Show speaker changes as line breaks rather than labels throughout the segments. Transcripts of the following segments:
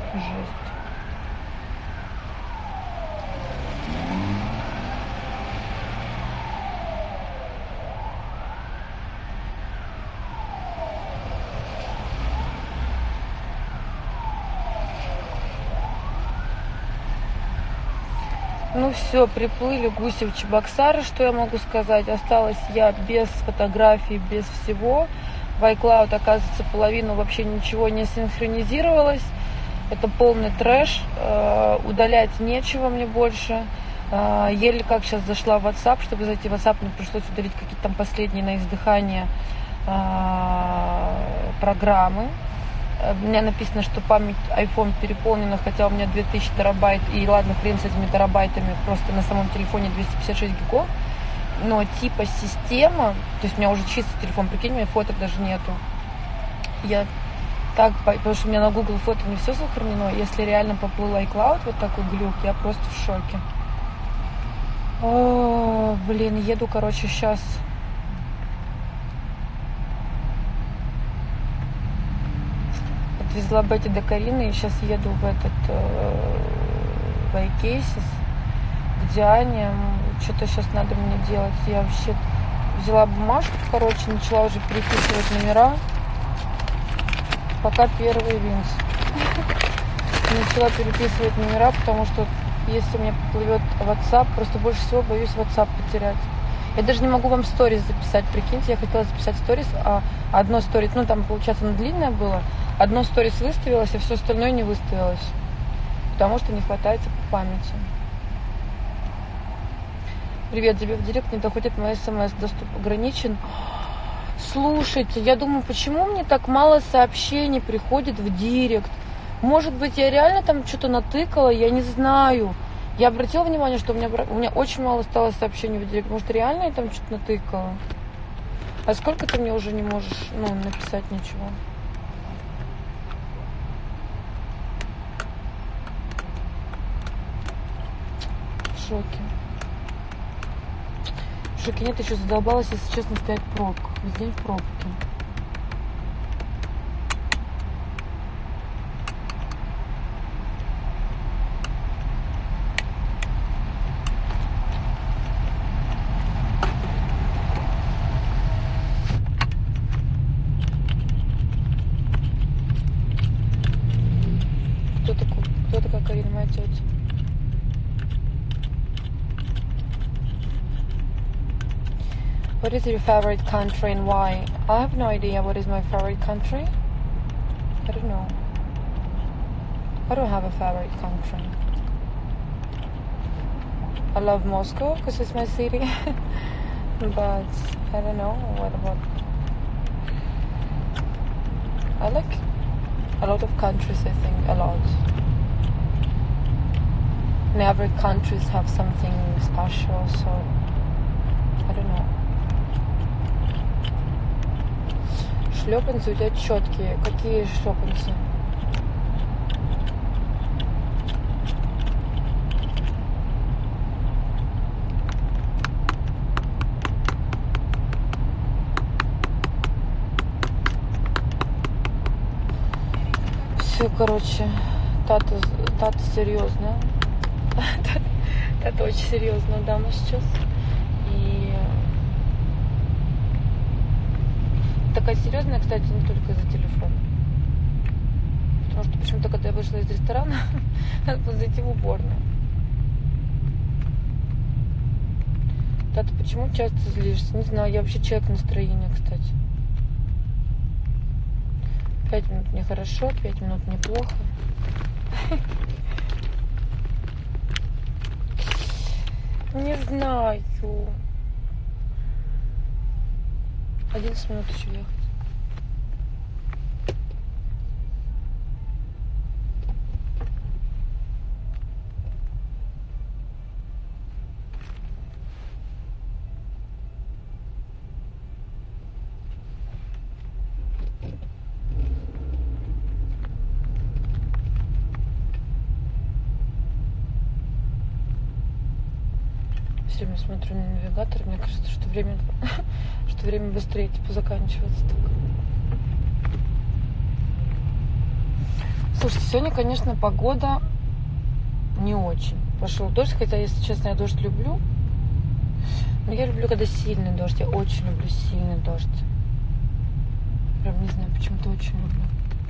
Жесть. Ну все, приплыли гуси в Чебоксары, что я могу сказать. Осталась я без фотографий, без всего. В iCloud, оказывается, половину вообще ничего не синхронизировалось. Это полный трэш. Удалять нечего мне больше. Еле как сейчас зашла в WhatsApp. Чтобы зайти в WhatsApp, мне пришлось удалить какие-то там последние на издыхание программы. У меня написано, что память iPhone переполнена, хотя у меня 2000 терабайт, и ладно, хрен с этими терабайтами, просто на самом телефоне 256 гигов, но типа система, то есть у меня уже чистый телефон, прикинь, у меня фоток даже нету. Я так, потому что у меня на Google фото не все сохранено, если реально поплыл iCloud, вот такой глюк, я просто в шоке. О, блин, еду, короче, сейчас... Отвезла Бетти до Карины и сейчас еду в этот в iCases к Диане. Что-то сейчас надо мне делать. Я вообще взяла бумажку, короче, начала уже переписывать номера. Пока первый винс. Начала переписывать номера, потому что если у меня поплывет WhatsApp, просто больше всего боюсь WhatsApp потерять. Я даже не могу вам сторис записать, прикиньте, я хотела записать сторис, а одно сторис, ну там, получается, оно длинное было, одно сторис выставилось, а все остальное не выставилось, потому что не хватает памяти. Привет, тебе в директ не доходит мои смс, доступ ограничен. Слушайте, я думаю, почему мне так мало сообщений приходит в директ? Может быть, я реально там что-то натыкала, я не знаю. Я обратила внимание, что у меня очень мало стало сообщений в директ. Может, реально я там что-то натыкала? А сколько ты мне уже не можешь, написать ничего? В шоке. В шоке нет, еще задолбалась, если честно, стоять в пробках. Весь день в пробке. Кто такая Карина, моя тетя? What is your favorite country and why? I have no idea what is my favorite country. I don't know. I don't have a favorite country. I love Moscow because it's my city. But I don't know. What about... I like a lot of countries, I think. A lot. And every countries have something special, so I don't know. Шлепанцы у тебя четкие. Какие шлепанцы? Все, короче, Тата серьезная. Тата очень серьезная дама сейчас. И такая серьезная, кстати, не только из-за телефона. Потому что почему-то, когда я вышла из ресторана, надо было зайти в уборную. Тата, почему часто злишься? Не знаю, я вообще человек настроения, кстати. 5 минут мне хорошо, 5 минут мне плохо. Не знаю. 11 минут еще ехать. Все время смотрю на навигатор, мне кажется, что время быстрее типа заканчивается. Так. Слушайте, сегодня, конечно, погода не очень. Пошел дождь, хотя, если честно, я дождь люблю. Но я люблю, когда сильный дождь. Я очень люблю сильный дождь. Прям не знаю, почему-то очень люблю.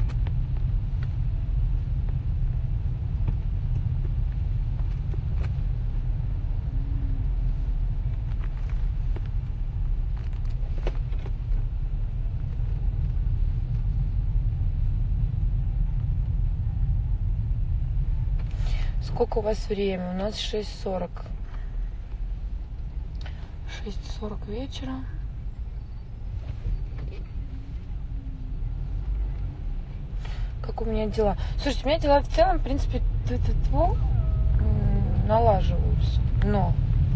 Сколько у вас время? У нас 6:40. 6:40 вечера. Как у меня дела? Слушайте, у меня дела в целом, в принципе, налаживаются. Но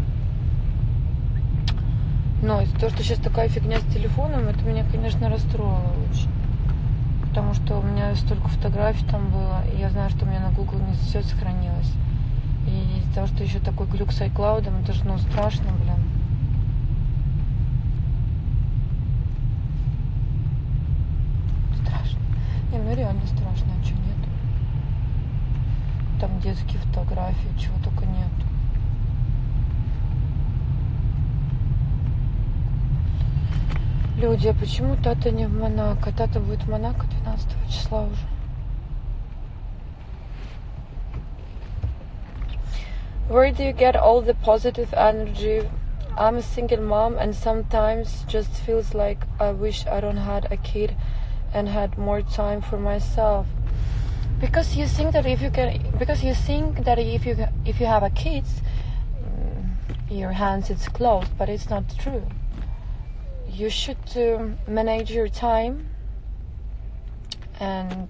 из-за того, что сейчас такая фигня с телефоном, это меня, конечно, расстроило очень. Потому что у меня столько фотографий там было, и я знаю, что у меня на Google не все сохранилось. И из-за того, что еще такой глюк с iCloud, это же, страшно, блин. Страшно. Не, реально страшно, а что нет? Там детские фотографии, чего только нет. Люди, а почему Тата не в Монако? Тата будет в Монако 12 числа уже. Where do you get all the positive energy? I'm a single mom and sometimes just feels like I wish I don't had a kid and had more time for myself. Because you think that if you have a kid, your hands it's closed, but it's not true. You should manage your time and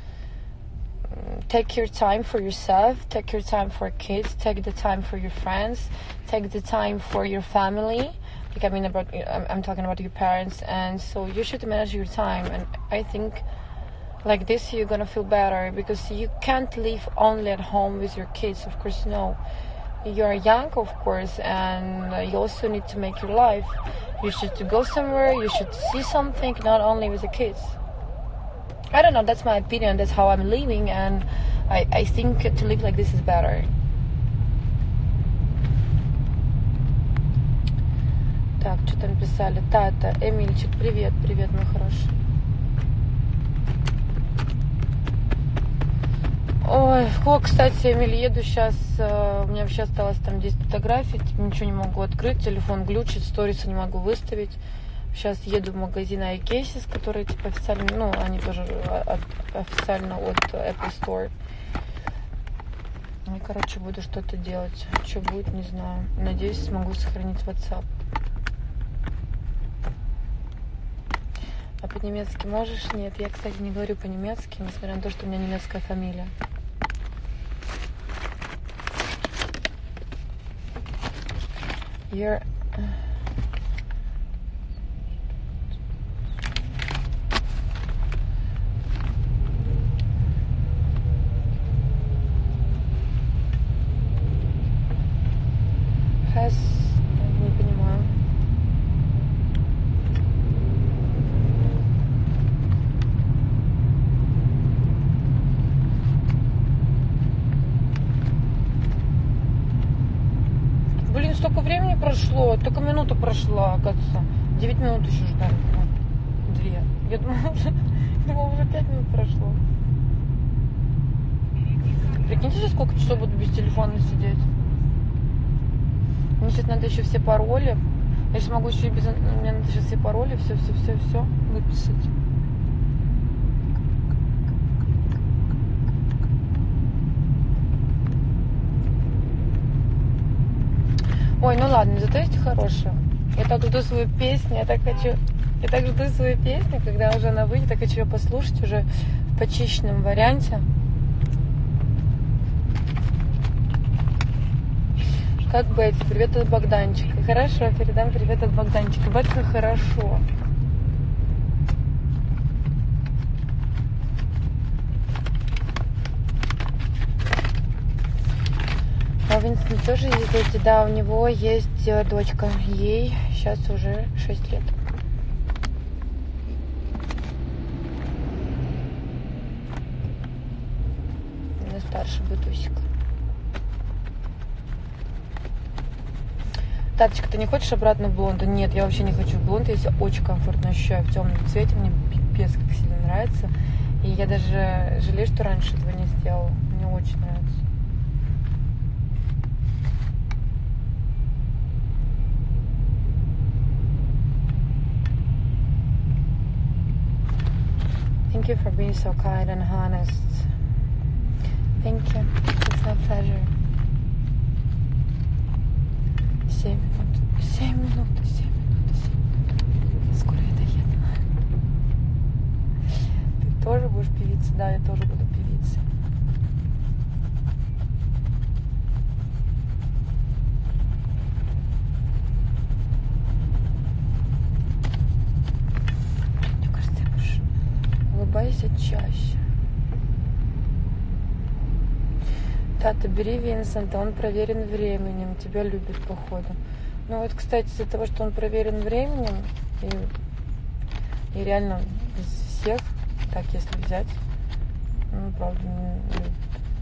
take your time for yourself, take your time for kids, take the time for your friends, take the time for your family. I'm talking about your parents, and so you should manage your time. And I think like this you're gonna feel better, because you can't live only at home with your kids. Of course, no. You're young, of course, and you also need to make your life. You should go somewhere, you should see something, not only with the kids. I don't know, that's my opinion, that's how I'm living, and I think to live like this is better. Так, что там писали? Тата, Эмильчик, привет, мой хороший. Ой, кстати, Эмиль, еду сейчас, у меня вообще осталось там 10 фотографий, ничего не могу открыть, телефон глючит, сторисы не могу выставить. Сейчас еду в магазин iCases, которые типа официально, они тоже официально от Apple Store. И, буду что-то делать. Что будет, не знаю. Надеюсь, смогу сохранить WhatsApp. А по-немецки можешь? Нет, я, кстати, не говорю по-немецки, несмотря на то, что у меня немецкая фамилия. You're... Has... Не понимаю. Блин, столько времени прошло, только минута прошла, оказывается. 9 минут еще ждали. 2. Я думала, уже 5 минут прошло. Прикиньте, сейчас сколько часов буду без телефона сидеть. Мне сейчас надо еще все пароли. Я сейчас могу еще и без... Мне надо сейчас все пароли, все выписать. Ой, ну ладно, зато есть хорошее. Я так жду свою песню, я так жду свою песню, когда уже она выйдет, я хочу ее послушать уже в почищенном варианте. Как Бетти? Привет от Богданчика. Хорошо, передам привет от Богданчика. Бетка, хорошо. А у Винстона тоже есть дети? Да, у него есть дочка. Ей сейчас уже 6 лет. старше бытусик. Таточка, ты не хочешь обратно в блонд? Нет, я вообще не хочу в блонд. Я себя очень комфортно ощущаю в темном цвете. Мне пипец как сильно нравится. И я даже жалею, что раньше этого не сделала. Мне очень нравится. Thank you for being so kind and honest. Thank you. It's my pleasure. 7 минут. 7 минут. 7 минут. 7 минут. Скоро я доеду. Ты тоже будешь певицей? Да, я тоже буду певицей. Мне кажется, я больше улыбайся чаще. Тата, бери Винсента, он проверен временем, тебя любит, походу. Ну вот, кстати, из-за того, что он проверен временем, и реально из всех, так если взять, ну, правда, не любит.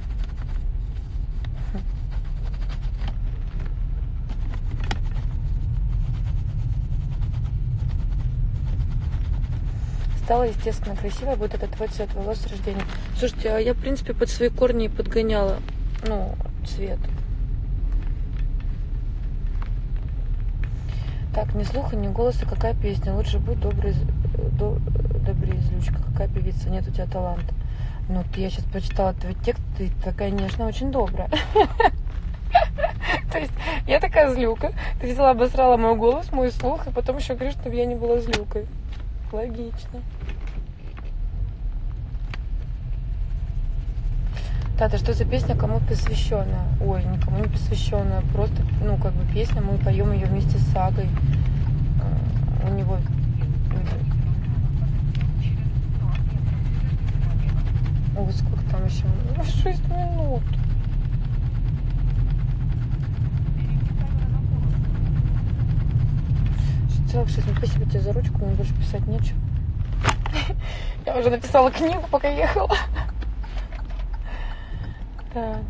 Стала, естественно, красивая, будет это твой цвет волос с рождения. Слушайте, а я, в принципе, под свои корни подгоняла, ну, цвет. Так, ни слуха, ни голоса, какая песня? Лучше будь добрый, добрее злючка. Какая певица? Нет у тебя таланта. Ну, я сейчас прочитала твой текст, ты, конечно, очень добрая. То есть, я такая злюка. Ты взяла, обосрала мой голос, мой слух, и потом еще говоришь, чтобы я не была злюкой. Логично. Тата, что за песня, кому посвященная? Ой, никому не посвященная. Просто, ну, как бы песня, мы поем ее вместе с Сагой. У него... Ой, сколько там еще? 6 минут. Целых 6 минут. Спасибо тебе за ручку, мне больше писать нечего. Я уже написала книгу, пока ехала. Так.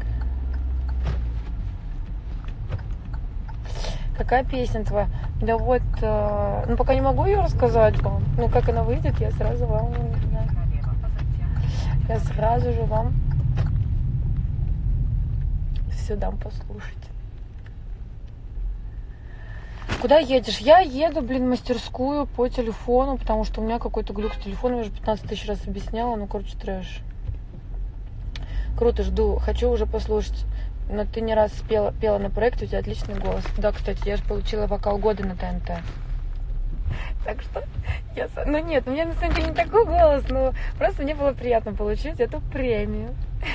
Какая песня твоя? Да вот, ну пока не могу ее рассказать вам. Ну как она выйдет, я сразу вам, я сразу же вам все дам послушать. Куда едешь? Я еду, блин, в мастерскую по телефону, потому что у меня какой-то глюк с телефоном, я уже 15 тысяч раз объясняла, ну, короче, трэш. Круто, жду, хочу уже послушать. Но ты не раз пела на проекте, у тебя отличный голос. Да, кстати, я же получила вокал года на ТНТ. Так что, ну нет, у меня на самом деле не такой голос, но просто мне было приятно получить эту премию.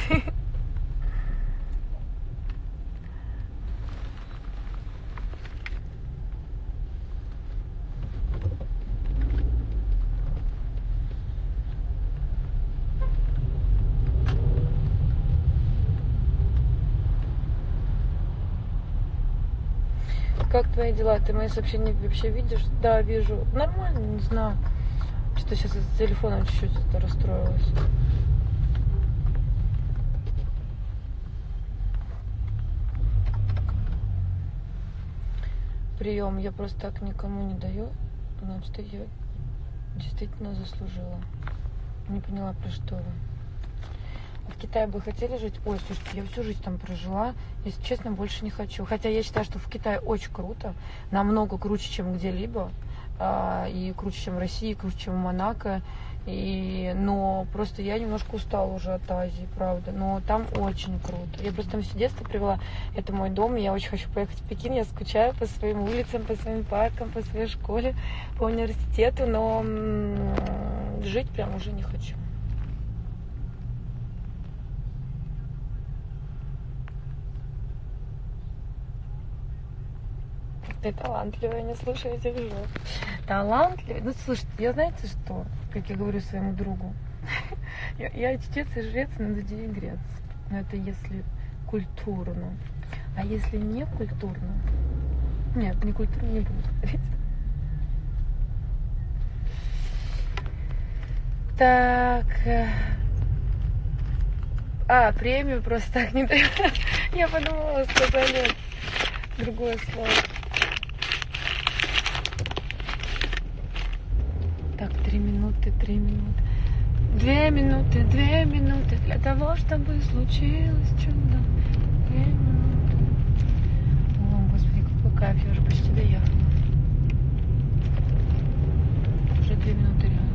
Как твои дела? Ты мои сообщения вообще видишь? Да, вижу. Нормально, не знаю. Что-то сейчас из-за телефона чуть-чуть расстроилась. Прием я просто так никому не даю. Значит, я действительно заслужила. Не поняла, про что вы. В Китае бы хотели жить? Ой, слушайте, я всю жизнь там прожила. Если честно, больше не хочу. Хотя я считаю, что в Китае очень круто. Намного круче, чем где-либо. И круче, чем в России, и круче, чем в Монако. Но просто я немножко устала уже от Азии, правда. Но там очень круто. Я просто там все детство провела. Это мой дом, и я очень хочу поехать в Пекин. Я скучаю по своим улицам, по своим паркам, по своей школе, по университету. Но жить прям уже не хочу. Ты талантливая, не слушай этих жёг. Талантливая? Ну, слушайте, я знаете что? Как я говорю своему другу. Я чтец и жрец, надо игрец. Но это если культурно. А если не культурно? Нет, не культурно не буду говорить. Так. Премию просто так не дают. Я подумала, сказали другое слово. Так, 3 минуты, 3 минуты. 2 минуты, 2 минуты для того, чтобы случилось чудо. 2 минуты. О, господи, какой кайф, я уже почти доехала. Уже 2 минуты реально.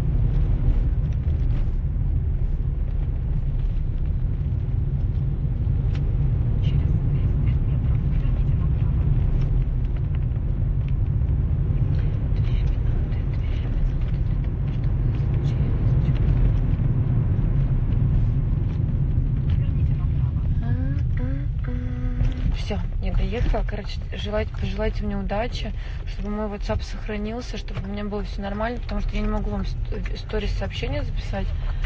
Все, я доехала. Короче, пожелайте мне удачи, чтобы мой WhatsApp сохранился, чтобы у меня было все нормально, потому что я не могу вам сторис сообщения записать.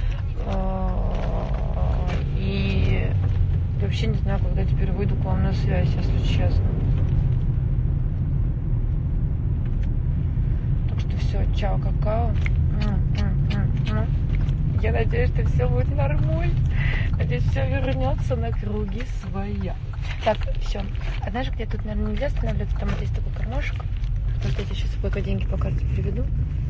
И вообще не знаю, когда теперь выйду к вам на связь, если честно. Так что все, чао, какао. Я надеюсь, что все будет нормально. Надеюсь, все вернется на круги своя. Так, все. А знаешь, где тут, наверное, нельзя останавливаться? Там вот есть такой кармашек. Вот я сейчас пока деньги по карте переведу.